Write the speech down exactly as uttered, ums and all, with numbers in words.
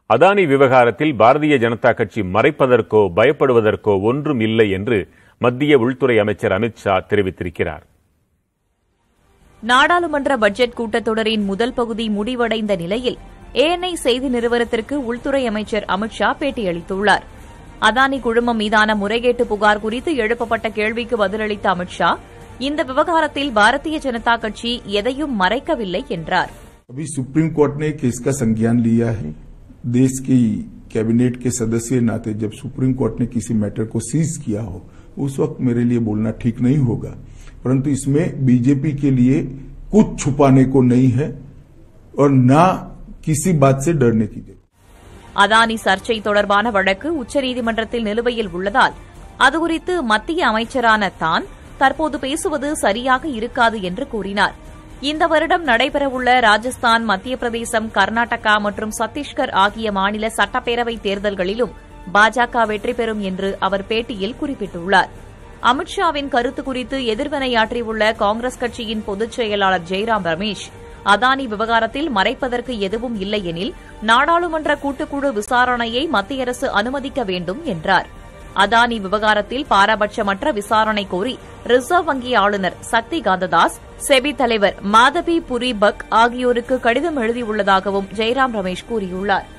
அதானி விவகாரத்தில் பாரதிய ஜனதா கட்சி மறைப்பதற்கோ பயப்படுவதற்கோ ஒன்றும் இல்லை என்று மத்திய உள்துறை அமைச்சர் அமித் ஷா தெரிவித்திருக்கிறார். நாடாளுமன்ற பட்ஜெட் கூட்டத்தொடரின் முதல் பகுதி முடிவடைந்த நிலையில் ஏஎன்ஐ செய்தி நிறுவனத்திற்கு உள்துறை அமைச்சர் அமித் ஷா பேட்டியளித்துள்ளார். அதானி குழுமம் மீதான முறைகேட்டு புகார் குறித்து எழுப்பப்பட்ட கேள்விக்கு பதிலளித்த அமித் ஷா, இந்த விவகாரத்தில் பாரதிய ஜனதா கட்சி எதையும் மறைக்கவில்லை என்றார். अभी सुप्रीम कोर्ट ने केस का संज्ञान लिया है. देश की कैबिनेट के सदस्य नाते जब सुप्रीम कोर्ट ने किसी मैटर को सीज किया हो उस वक्त मेरे लिए बोलना ठीक नहीं होगा, परंतु इसमें बीजेपी के लिए कुछ छुपाने को नहीं है और ना किसी बात से डरने की जरूरत. அதானி சர்ச்சை தொடர்பான வழக்கு உச்சநீதிமன்றத்தில் நிலுவையில் உள்ளதால் அதுகுறித்து மத்திய அமைச்சரான தான் தற்போது பேசுவது சரியாக இருக்காது என்று கூறினார். இந்த வருடம் நடைபெறவுள்ள ராஜஸ்தான், மத்திய பிரதேசம், கர்நாடகா மற்றும் சத்தீஸ்கர் ஆகிய மாநில சட்டப்பேரவைத் தேர்தல்களிலும் பாஜக வெற்றி பெறும் என்று அவர் பேட்டியில் குறிப்பிட்டுள்ளார். அமித் ஷாவின் கருத்து குறித்து எதிர்வினையாற்றியுள்ள காங்கிரஸ் கட்சியின் பொதுச் செயலாளர் ஜெய்ராம் ரமேஷ், அதானி விவகாரத்தில் மறைப்பதற்கு எதுவும் இல்லையெனில் நாடாளுமன்ற கூட்டுக்குழு விசாரணையை மத்திய அரசு அனுமதிக்க வேண்டும் என்றார். அதானி விவகாரத்தில் பாரபட்சமற்ற விசாரணை கோரி ரிசர்வ் வங்கி ஆளுநர் சக்தி காந்ததாஸ், செபி தலைவர் மாதவி புரி பக் ஆகியோருக்கு கடிதம் எழுதியுள்ளதாகவும் ஜெய்ராம் ரமேஷ் கூறியுள்ளார்.